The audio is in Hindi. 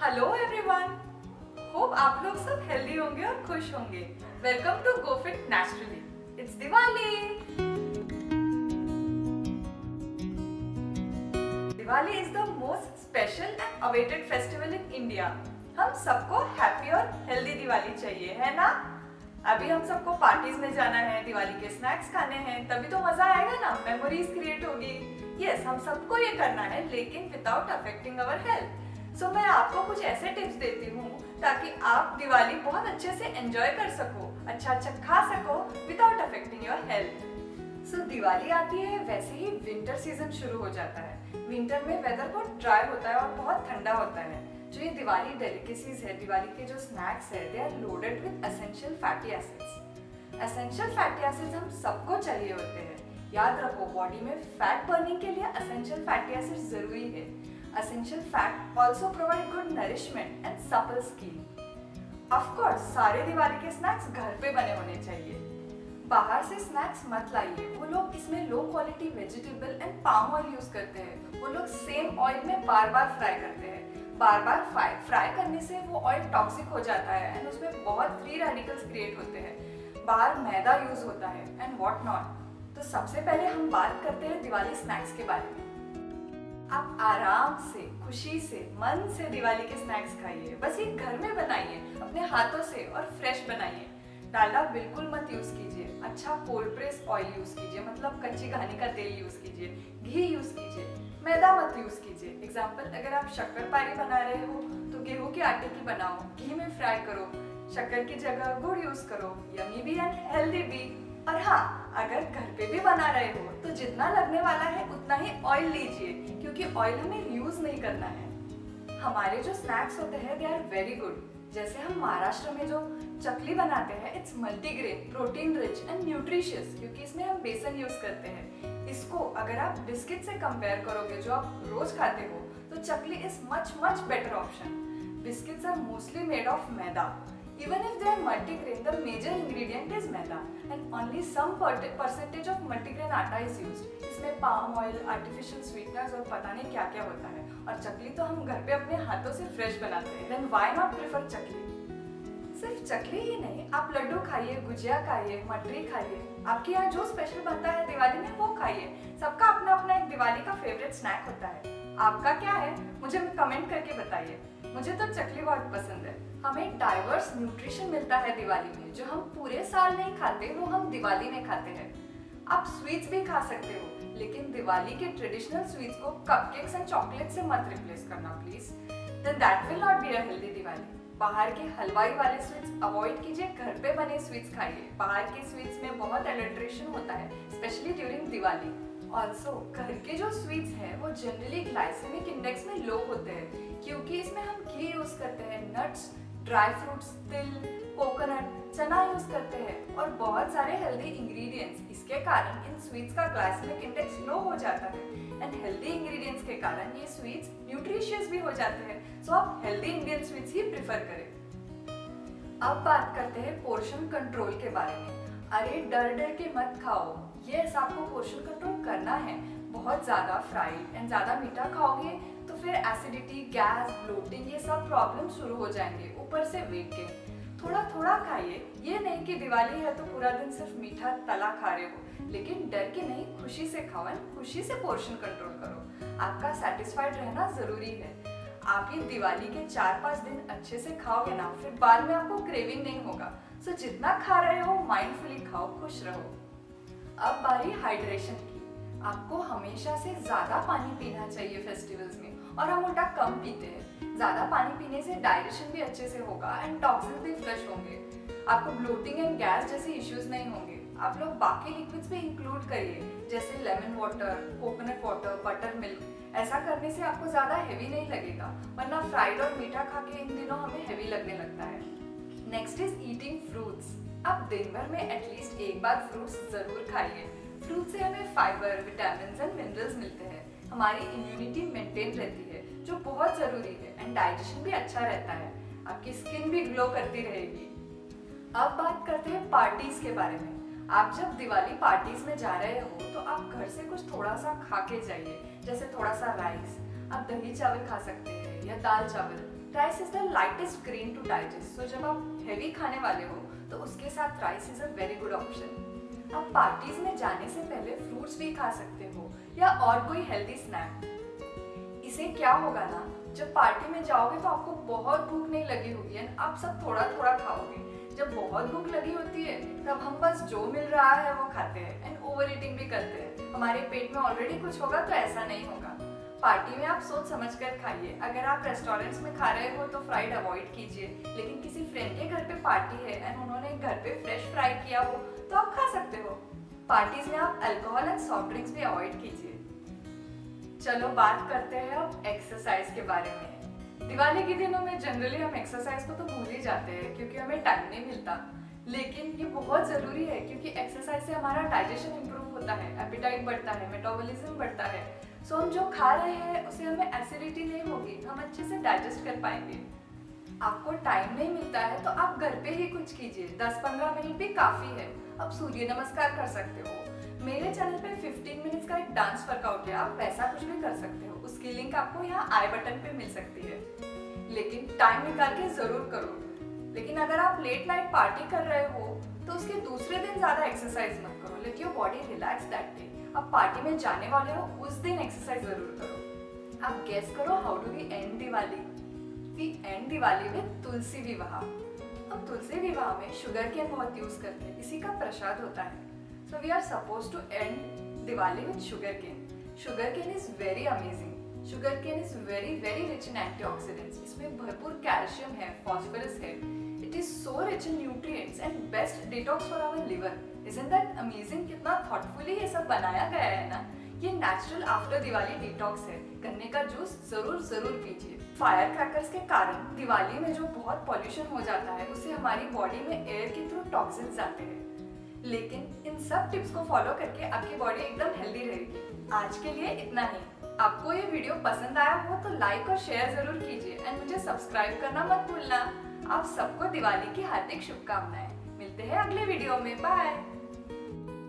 हेलो एवरीवन, होप आप लोग सब हेल्दी होंगे और खुश होंगे। Welcome to go fit naturally. It's Diwali. Diwali is the most special and awaited festival in India. हम सबको हैप्पी और हेल्दी दिवाली चाहिए, है ना? अभी हम सबको पार्टीज में जाना है, दिवाली के स्नैक्स खाने हैं, तभी तो मजा आएगा ना, मेमोरीज क्रिएट होगी। यस, हम सबको ये करना है, लेकिन without affecting our health. So मैं आपको कुछ ऐसे टिप्स देती हूँ ताकि आप दिवाली बहुत अच्छे से एंजॉय कर सको, अच्छा खा सको without affecting your health. So Diwali आती है, वैसे ही विंटर सीजन शुरू हो जाता है। विंटर में वेदर बहुत ड्राई होता है और बहुत ठंडा होता है। जो ये दिवाली डेलिकेसीज है, दिवाली के जो स्नैक्स है, they are loaded with essential fatty acids. Essential fatty acids हम सबको चाहिए होते हैं। याद रखो, बॉडी में फैट बर्निंग के लिए एसेंशियल फैटी एसिड्स जरूरी है। Essential fat also provide good nourishment and supple skin. Of course, सारे दिवाली के स्नैक्स घर पे बने होने चाहिए। बाहर से स्नैक्स मत लाइए, वो लोग इसमें low quality vegetable and palm oil use करते हैं। वो लोग सेम ऑयल में बार बार फ्राई करते हैं। बार बार फ्राई करने से वो ऑयल टॉक्सिक हो जाता है एंड उसमें बहुत फ्री रेडिकल्स क्रिएट होते हैं। बाहर मैदा यूज होता है एंड व्हाट नॉट। तो सबसे पहले हम बात करते हैं दिवाली स्नैक्स के बारे में। आप आराम से, खुशी से, मन से दिवाली के स्नैक्स खाइए। बस ये घर में बनाइए, अपने हाथों से, और फ्रेश बनाइए। डालडा बिल्कुल मत यूज कीजिए। अच्छा कोल्ड प्रेस ऑयल यूज कीजिए, मतलब कच्ची घानी का तेल यूज कीजिए। घी यूज कीजिए, मैदा मत यूज कीजिए। एग्जाम्पल, अगर आप शक्करपारी बना रहे हो तो गेहूं के आटे की बनाओ, घी में फ्राई करो। शक्कर की जगह गुड़ यूज करो, यमी भी एंड हेल्दी भी। और हाँ, अगर घर पे भी बना रहे हो तो जितना लगने वाला है उतना ही ऑयल लीजिए, क्योंकि ऑयल हमें यूज नहीं करना है। हमारे जो स्नैक्स होते हैं दे आर वेरी गुड। जैसे हम महाराष्ट्र में जो चकली बनाते हैं, it's multigrain, protein rich and nutritious, क्योंकि इसमें हम बेसन यूज करते हैं। इसको अगर आप बिस्किट से कंपेयर करोगे जो आप रोज खाते हो, तो chakli is much better option. Biscuits are mostly made of maida. Even if they are multigrain, the major ingredient is maida, and only some percentage of multigrain आटा is used. इसमें palm oil, artificial sweeteners और पता नहीं क्या क्या होता है। और चकली तो हम घर पे अपने हाथों से फ्रेश बनाते हैं। Then why not prefer चकली? सिर्फ चकली ही नहीं, आप लड्डू खाइए, गुजिया खाइए, मटरी खाइए। आपके यहाँ जो स्पेशल बनता है दिवाली में वो खाइए। सबका अपना अपना एक दिवाली का फेवरेट स्नैक होता है। आपका क्या है, मुझे कमेंट करके बताइए। मुझे तो चकली बहुत पसंद है। हमें डाइवर्स न्यूट्रिशन मिलता है दिवाली में, जो हम पूरे साल नहीं खाते, वो हम दिवाली में खाते हैं। आप स्वीट्स भी खा सकते हो, लेकिन दिवाली के ट्रेडिशनल स्वीट्स को कपकेक्स एंड चॉकलेट से मत रिप्लेस करना please. Then that will not be a healthy Diwali. बाहर के हलवाई वाले स्वीट्स अवॉइड कीजिए, घर पे बने स्वीट्स खाइए। बाहर के स्वीट्स में बहुत एडल्ट्रेशन होता है, स्पेशली ड्यूरिंग दिवाली। ऑल्सो घर के जो स्वीट्स हैं वो जनरली ग्लाइसेमिक इंडेक्स में लो होते हैं, क्योंकि इसमें हम घी यूज करते हैं, नट्स, ड्राई फ्रूट्स, तिल, कोकोनट, चना यूज करते हैं और बहुत सारे हेल्दी इंग्रेडिएंट्स। इसके कारण इन स्वीट्स का ग्लाइसेमिक इंडेक्स लो हो जाता है एंड हेल्दी इंग्रेडिएंट्स के कारण ये स्वीट्स न्यूट्रिशियस भी हो जाते हैं। सो आप हेल्दी इंडियन स्वीट्स ही प्रेफर करें। अब बात करते हैं पोर्शन कंट्रोल के बारे में। अरे डर के मत खाओ। यस, आपको पोर्शन कंट्रोल करना है। बहुत ज्यादा फ्राइड एंड ज्यादा मीठा खाओगे तो फिर एसिडिटी, गैस, ब्लोटिंग, ये सब प्रॉब्लम शुरू हो जाएंगे। ऊपर से वेट गेन। थोड़ा थोड़ा खाइए। ये नहीं कि दिवाली है तो पूरा दिन सिर्फ मीठा तला खा रहे हो, लेकिन डर के नहीं, खुशी से खाओ एंड खुशी से पोर्शन कंट्रोल करो। आपका सेटिस्फाइड रहना जरूरी है। आप ये दिवाली के 4-5 दिन अच्छे से खाओगे ना, फिर बाद में आपको क्रेविंग नहीं होगा। सो जितना खा रहे हो माइंडफुली खाओ, खुश रहो। अब बारी हाइड्रेशन की। आपको हमेशा से ज्यादा पानी पीना चाहिए फेस्टिवल्स में, और हम उल्टा कम पीते हैं। ज्यादा पानी पीने से डाइजेशन भी अच्छे से होगा एंड टॉक्सिन्स भी फ्लश होंगे। आपको ब्लोटिंग एंड गैस जैसे इश्यूज नहीं होंगे। आप लोग बाकी लिक्विड्स भी इंक्लूड करिए, जैसे lemon water, coconut water, buttermilk. ऐसा करने से आपको ज्यादा हेवी नहीं लगेगा, वरना फ्राइड और मीठा खा के इन दिनों हमें हेवी लगने लगता है। Next is eating fruits. आप दिन भर में एटलीस्ट एक बार फ्रूट्स जरूर खाइए। फ्रूट से हमें फाइबर, विटामिन एंड मिनरल्स मिलते हैं। हमारी इम्यूनिटी मेंटेन रहती है, जो बहुत जरूरी है, एंड डाइजेशन भी अच्छा रहता है। आपकी स्किन भी ग्लो करती रहेगी। अब बात करते हैं पार्टीज के बारे में। आप जब दिवाली पार्टीज में जा रहे हो तो आप घर से कुछ थोड़ा सा खा के जाइए, जैसे थोड़ा सा राइस। आप दही चावल खा सकते हैं या दाल चावल, rice is the lightest grain to digest, so जब आप हेवी खाने वाले हो तो उसके साथ rice is a very good option. आप पार्टीज में जाने से पहले फ्रूट्स भी खा सकते हो या और कोई हेल्दी स्नैक। इससे क्या होगा ना, जब पार्टी में जाओगे तो आपको बहुत भूख नहीं लगी होगी एंड आप सब थोड़ा थोड़ा खाओगे। जब बहुत भूख लगी होती है तब हम बस जो मिल रहा है वो खाते हैं एंड ओवर ईटिंग भी करते हैं। हमारे पेट में ऑलरेडी कुछ होगा तो ऐसा नहीं होगा। पार्टी में आप सोच समझ कर खाइए। अगर आप रेस्टोरेंट्स में खा रहे हो तो फ्राइड अवॉइड कीजिए, लेकिन किसी फ्रेंड के घर पे पार्टी है एंड उन्होंने घर पे फ्रेश फ्राई किया हो तो आप खा सकते हो। पार्टीज में आप अल्कोहल एंड सॉफ्ट ड्रिंक्स भी अवॉइड कीजिए। चलो बात करते हैं अब एक्सरसाइज के बारे में। दिवाली के दिनों में जनरली हम एक्सरसाइज को तो भूल ही जाते हैं क्योंकि हमें टाइम नहीं मिलता, लेकिन ये बहुत जरूरी है क्योंकि एक्सरसाइज से हमारा डाइजेशन इंप्रूव होता है, एपेटाइट बढ़ता है, मेटाबॉलिज्म बढ़ता है। सो हम जो खा रहे हैं उसे हमें एसिडिटी नहीं होगी, हम अच्छे से डाइजेस्ट कर पाएंगे। आपको टाइम नहीं मिलता है तो आप घर पे ही कुछ कीजिए, 10-15 मिनट भी काफी है। आप सूर्य नमस्कार कर सकते हो। मेरे चैनल पे 15 मिनट्स का एक डांस वर्कआउट है, आप वैसा कुछ भी कर सकते हो। उसकी लिंक आपको यहाँ आई बटन पे मिल सकती है, लेकिन टाइम निकाल के जरूर करो। लेकिन अगर आप लेट नाइट पार्टी कर रहे हो तो उसके दूसरे दिन ज्यादा एक्सरसाइज मत करो। Let your body relax that day. आप पार्टी में जाने वाले हो उस दिन एक्सरसाइज जरूर करो। आप गेस करो, how do we end Diwali? We end Diwali with Tulsi Vivah. हम तुलसी विवाह में शुगर केन बहुत यूज करते हैं, इसी का प्रसाद होता है। So we are supposed to end Diwali with sugarcane. Sugarcane is very amazing. Sugarcane is very rich in antioxidants. इसमें भरपूर कैल्शियम है, फॉस्फोरस है. It is so rich in nutrients and best detox for our liver. Isn't that amazing? कितना thoughtfully ये सब बनाया गया है ना? ये नेचुरल आफ्टर दिवाली डिटॉक्स है। गन्ने का जूस जरूर पीजिए। फायर क्रैकर्स के कारण दिवाली में जो बहुत पॉल्यूशन हो जाता है उससे हमारी बॉडी में एयर के थ्रू टॉक्सिन्स जाते हैं, लेकिन इन सब टिप्स को फॉलो करके आपकी बॉडी एकदम हेल्दी रहेगी। आज के लिए इतना ही। आपको ये वीडियो पसंद आया हो तो लाइक और शेयर जरूर कीजिए एंड मुझे सब्सक्राइब करना मत भूलना। आप सबको दिवाली की हार्दिक शुभकामनाएं। मिलते हैं अगले वीडियो में। बाय।